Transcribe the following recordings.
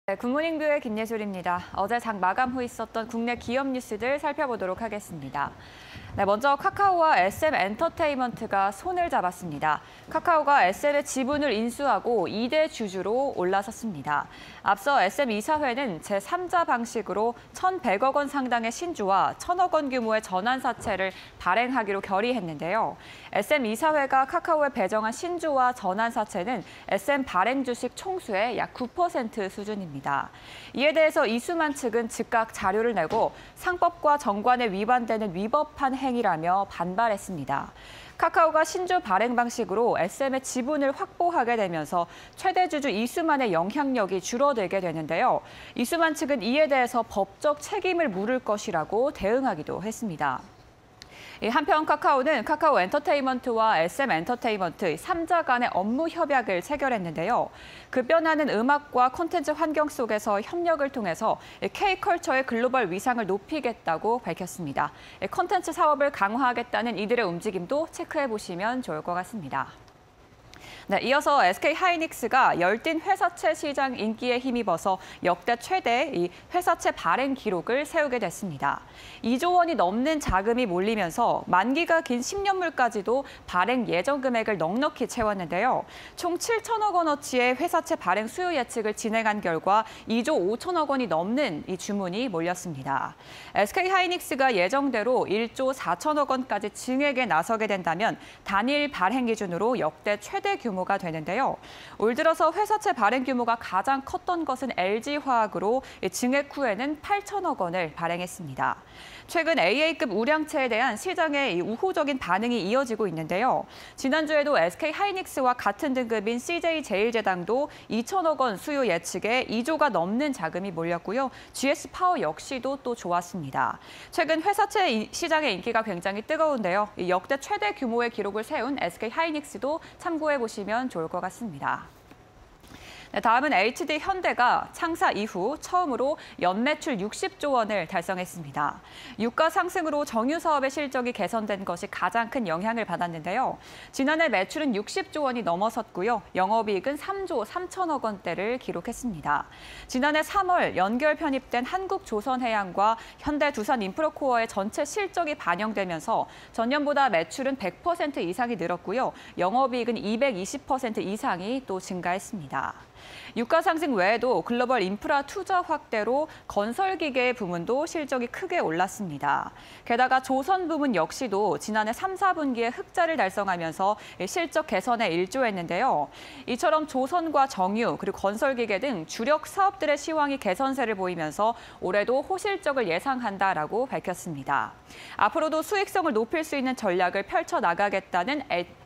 네, 굿모닝 뷰의 김예술입니다. 어제 장 마감 후 있었던 국내 기업 뉴스들 살펴보도록 하겠습니다. 네, 먼저 카카오와 SM엔터테인먼트가 손을 잡았습니다. 카카오가 SM의 지분을 인수하고 2대 주주로 올라섰습니다. 앞서 SM 이사회는 제3자 방식으로 1,100억 원 상당의 신주와 1,000억 원 규모의 전환사채를 발행하기로 결의했는데요. SM 이사회가 카카오에 배정한 신주와 전환사채는 SM 발행 주식 총수의 약 9% 수준입니다. 이에 대해서 이수만 측은 즉각 자료를 내고 상법과 정관에 위반되는 위법한 행위라며 반발했습니다. 카카오가 신주 발행 방식으로 SM의 지분을 확보하게 되면서 최대 주주 이수만의 영향력이 줄어들게 되는데요. 이수만 측은 이에 대해서 법적 책임을 물을 것이라고 대응하기도 했습니다. 한편 카카오는 카카오 엔터테인먼트와 SM엔터테인먼트 3자 간의 업무 협약을 체결했는데요. 급변하는 음악과 콘텐츠 환경 속에서 협력을 통해서 K컬처의 글로벌 위상을 높이겠다고 밝혔습니다. 콘텐츠 사업을 강화하겠다는 이들의 움직임도 체크해보시면 좋을 것 같습니다. 네, 이어서 SK하이닉스가 열띤 회사채 시장 인기에 힘입어서 역대 최대 이 회사채 발행 기록을 세우게 됐습니다. 2조 원이 넘는 자금이 몰리면서 만기가 긴 10년물까지도 발행 예정 금액을 넉넉히 채웠는데요. 총 7천억 원어치의 회사채 발행 수요 예측을 진행한 결과 2조 5천억 원이 넘는 이 주문이 몰렸습니다. SK하이닉스가 예정대로 1조 4천억 원까지 증액에 나서게 된다면 단일 발행 기준으로 역대 최대 규모가 되는데요. 올 들어서 회사채 발행 규모가 가장 컸던 것은 LG화학으로 증액 후에는 8천억 원을 발행했습니다. 최근 AA급 우량채에 대한 시장의 우호적인 반응이 이어지고 있는데요. 지난주에도 SK하이닉스와 같은 등급인 CJ제일제당도 2천억 원 수요 예측에 2조가 넘는 자금이 몰렸고요. GS파워 역시도 또 좋았습니다. 최근 회사채 시장의 인기가 굉장히 뜨거운데요. 역대 최대 규모의 기록을 세운 SK하이닉스도 참고해보시면 좋을 것 같습니다. 네, 다음은 HD현대가 창사 이후 처음으로 연매출 60조 원을 달성했습니다. 유가 상승으로 정유 사업의 실적이 개선된 것이 가장 큰 영향을 받았는데요. 지난해 매출은 60조 원이 넘어섰고요. 영업이익은 3조 3천억 원대를 기록했습니다. 지난해 3월 연결 편입된 한국조선해양과 현대두산인프라코어의 전체 실적이 반영되면서 전년보다 매출은 100% 이상이 늘었고요. 영업이익은 220% 이상이 또 증가했습니다. 유가 상승 외에도 글로벌 인프라 투자 확대로 건설기계 부문도 실적이 크게 올랐습니다. 게다가 조선 부문 역시도 지난해 3, 4분기에 흑자를 달성하면서 실적 개선에 일조했는데요. 이처럼 조선과 정유 그리고 건설기계 등 주력 사업들의 시황이 개선세를 보이면서 올해도 호실적을 예상한다라고 밝혔습니다. 앞으로도 수익성을 높일 수 있는 전략을 펼쳐나가겠다는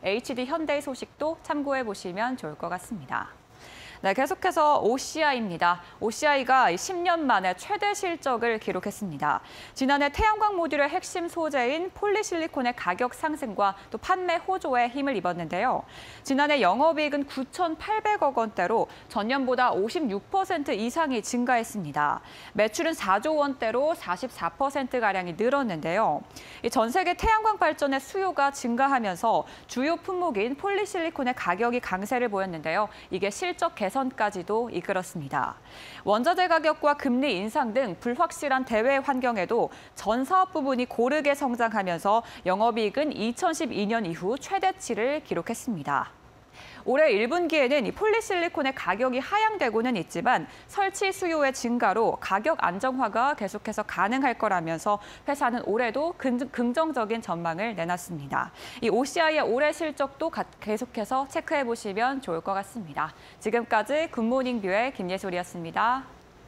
HD현대의 소식도 참고해보시면 좋을 것 같습니다. 네, 계속해서 OCI입니다. OCI가 10년 만에 최대 실적을 기록했습니다. 지난해 태양광 모듈의 핵심 소재인 폴리실리콘의 가격 상승과 또 판매 호조에 힘을 입었는데요. 지난해 영업이익은 9,800억 원대로 전년보다 56% 이상이 증가했습니다. 매출은 4조 원대로 44%가량이 늘었는데요. 전 세계 태양광 발전의 수요가 증가하면서 주요 품목인 폴리실리콘의 가격이 강세를 보였는데요. 이게 실적 개선까지도 이끌었습니다. 원자재 가격과 금리 인상 등 불확실한 대외 환경에도 전 사업 부분이 고르게 성장하면서 영업이익은 2012년 이후 최대치를 기록했습니다. 올해 1분기에는 이 폴리실리콘의 가격이 하향되고는 있지만 설치 수요의 증가로 가격 안정화가 계속해서 가능할 거라면서 회사는 올해도 긍정적인 전망을 내놨습니다. 이 OCI의 올해 실적도 계속해서 체크해보시면 좋을 것 같습니다. 지금까지 굿모닝 뷰의 김예솔이었습니다.